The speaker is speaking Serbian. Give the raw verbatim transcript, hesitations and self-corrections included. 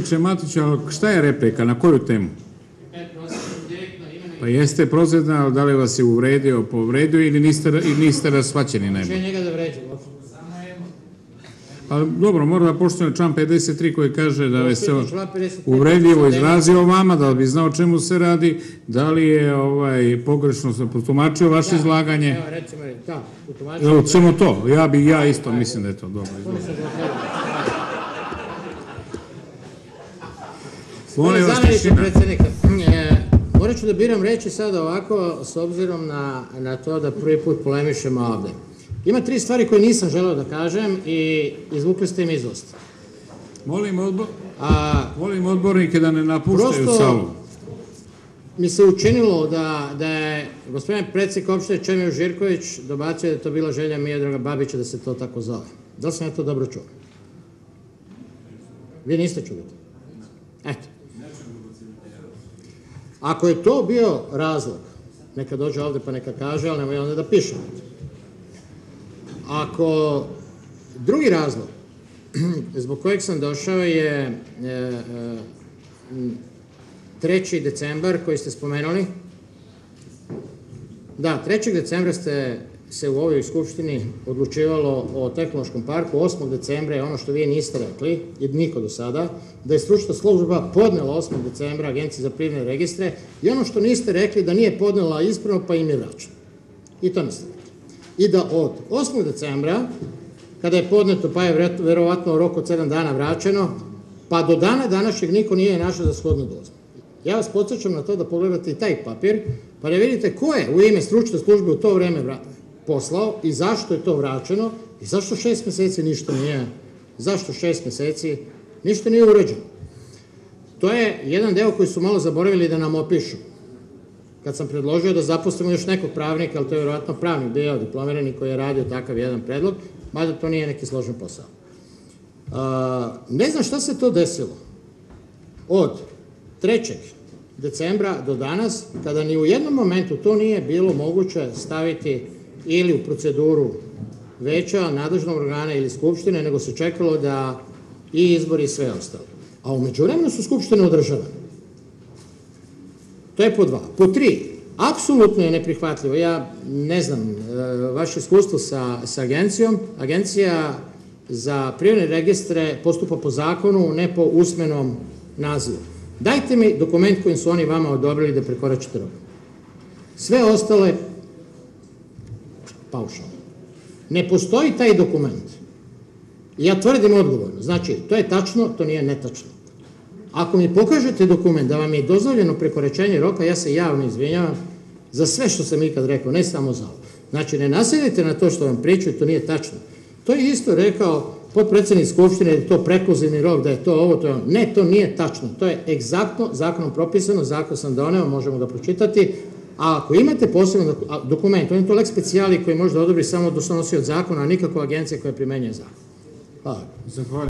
Matiću, šta je replika, na koju temu? Pa jeste prozirna, ali da li vas je uvredio, povredio ili niste rasvaćeni najbolje? Če njega da vređam? Pa dobro, mora da poštuje član pedeset tri koji kaže da je se uvredljivo izrazio vama, da bi znao čemu se radi, da li je pogrešno se potumačio vaše izlaganje. Evo, recimo, da, potumačio. Evo, samo to, ja bi, ja isto mislim da je to dobro. Molim vas, tišina. Morat ću da biram reći sada ovako, s obzirom na to da prvi put polemišemo ovde. Ima tri stvari koje nisam želeo da kažem i izvukli ste mi iz usta. Molim odbornike da ne napuštaju salu. Prosto mi se učinilo da je gospodin predsjednik opštine Čemio Žirković dobacio da je to bila želja Miodraga Babića da se to tako zove. Da li sam ja to dobro čuo? Vi niste čuli to? Eto. Ako je to bio razlog, neka dođe ovde pa neka kaže, ali nemoj onda da piše. Ako drugi razlog zbog kojeg sam došao je treći decembar koji ste spomenuli. Da, trećeg decembra ste se u ovoj skupštini odlučivalo o tehnološkom parku, osmog decembra je ono što vi niste rekli, i niko do sada, da je stručna služba podnela osmog decembra Agenciji za privredne registre i ono što niste rekli da nije podnela ispravno pa im je vraćeno. I to niste rekli. I da od osmog decembra, kada je podneto pa je verovatno u roku od sedam dana vraćeno, pa do dana današnjeg niko nije našao za shodno da uzme. Ja vas podsjećam na to da pogledate i taj papir, pa da vidite ko je u ime stručne službe u to vreme poslao i zašto je to vraćeno i zašto šest meseci ništa nije, zašto šest meseci ništa nije uređeno. To je jedan deo koji su malo zaboravili da nam opišu. Kad sam predložio da zaposlimo još nekog pravnika, ali to je vjerovatno pravnik deo diplomirani koji je radio takav jedan predlog, mada to nije neki složen posao. Ne znam šta se to desilo od trećeg decembra do danas, kada ni u jednom momentu to nije bilo moguće staviti ili u proceduru veća, nadležnog organa ili skupštine, nego se čekalo da i izbori i sve ostalo. A u međuvremenu su skupštine održavane. To je po dva. Po tri, apsolutno je neprihvatljivo. Ja ne znam, vaše iskustvo sa agencijom. Agencija za privredne registre postupa po zakonu, ne po usmenom nazivu. Dajte mi dokument kojim su oni vama odobrili da prekoračite rok. Sve ostale paušalno. Ne postoji taj dokument. Ja tvrdim odgovorno. Znači, to je tačno, to nije netačno. Ako mi pokažete dokument da vam je dozvoljeno prekoračenje roka, ja se javno izvinjavam za sve što sam ikad rekao, ne samo za ovo. Znači, ne nasedite na to što vam pričaju, to nije tačno. To je isto rekao potpredsednik Skupštine, da je to prekluzivni rok, da je to ovo, to je ono. Ne, to nije tačno. To je egzaktno zakonom propisano, zakon sam doneo, možemo ga pročitati, a ako imate poseban dokument, on je to leks specijali koji može da odobri samo donosioc zakona, a nikako agencija koja primenjuje zakon. Hvala.